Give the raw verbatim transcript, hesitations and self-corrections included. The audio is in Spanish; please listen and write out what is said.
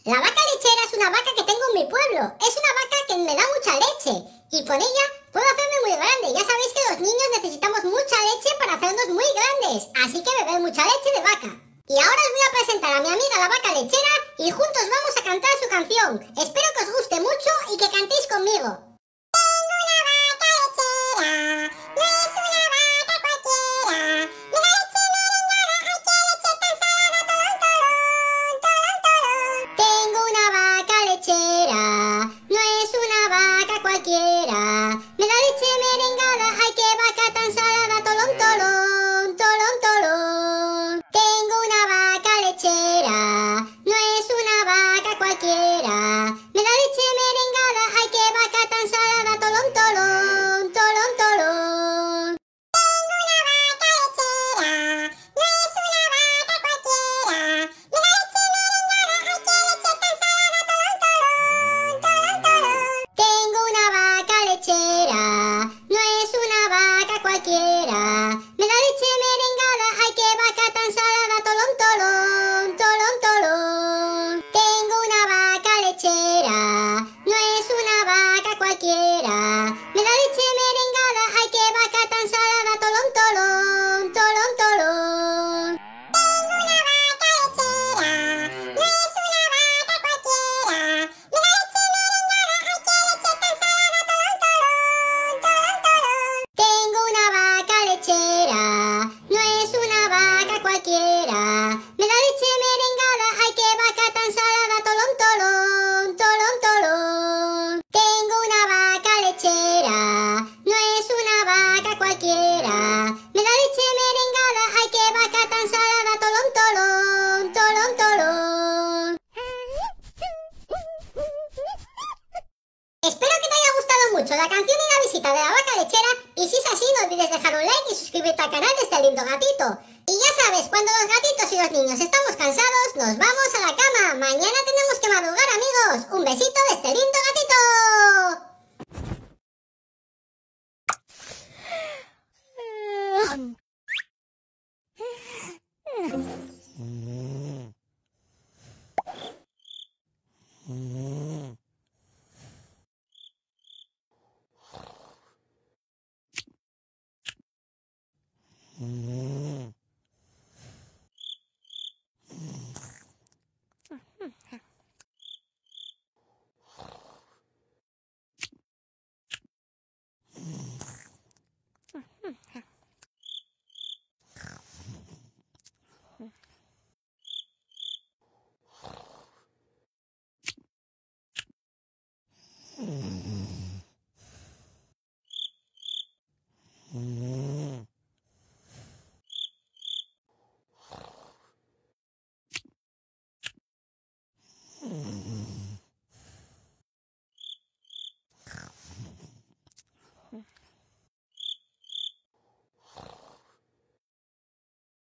La vaca lechera es una vaca que tengo en mi pueblo. Es una vaca que me da mucha leche y con ella puedo hacerme muy grande. Ya sabéis que los niños necesitamos mucha leche para hacernos muy grandes, así que beber mucha leche de vaca. Y ahora os voy a presentar a mi amiga la vaca lechera y juntos vamos a cantar su canción. Espero que os guste mucho y que cantéis conmigo. Tengo una vaca lechera, no es una vaca cualquiera. Me da leche merengada, ay qué vaca tan salada, tolón, tolón, tolón, tolón. Tengo una vaca lechera, no es una vaca cualquiera. Me da leche merengada, ay qué vaca tan salada, tolón, tolón, tolón, tolón. Tengo una vaca lechera, no es una vaca cualquiera. Me da leche merengada, ay qué vaca tan salada, tolón, tolón, tolón, tolón. Tengo una vaca lechera, no es una vaca cualquiera. Me da leche merengada, ay qué vaca tan salada, tolón, tolón, tolón, tolón. Tengo una vaca lechera, no es una vaca cualquiera. Me da leche merengada, ay qué vaca tan salada, tolón, tolón, tolón, tolón. Tengo una vaca lechera, no es una vaca cualquiera. Me da leche merengada, ay qué vaca tan salada, tolón, tolón, tolón, tolón. Espero que te haya gustado mucho la canción y la visita de la vaca lechera, y si es así no olvides dejar un like y suscribirte al canal de este lindo gatito. Y ya sabes, cuando los gatitos y los niños estamos cansados, nos vamos a la cama. Mañana tenemos que madrugar, amigos. Un besito de este lindo gatito.